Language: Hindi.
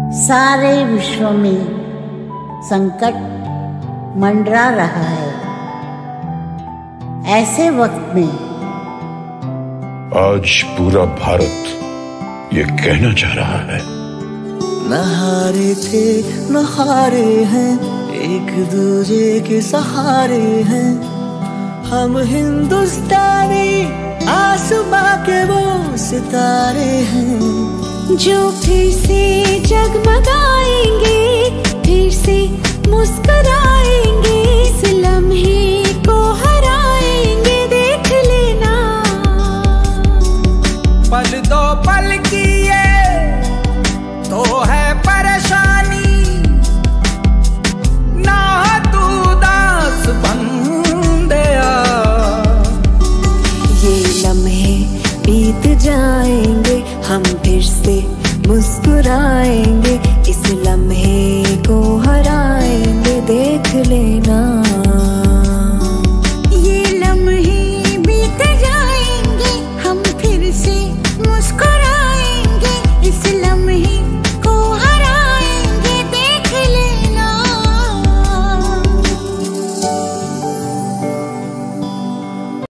सारे विश्व में संकट मंडरा रहा है। ऐसे वक्त में आज पूरा भारत ये कहना चाह रहा है, न हारे थे न हारे हैं, एक दूजे के सहारे हैं। हम हिंदुस्तानी आसमां के वो सितारे हैं जो फिर से जगमगाएंगे, फिर से मुस्कुराएंगे, इस लम्हे को हराएंगे, देख लेना। पल दो पल की ये तो है परेशानी, ना तू दास बंदेया। ये लम्हे बीत जाएंगे, हम फिर से मुस्कुराएंगे, इस लम्हे को हराएंगे, देख लेना।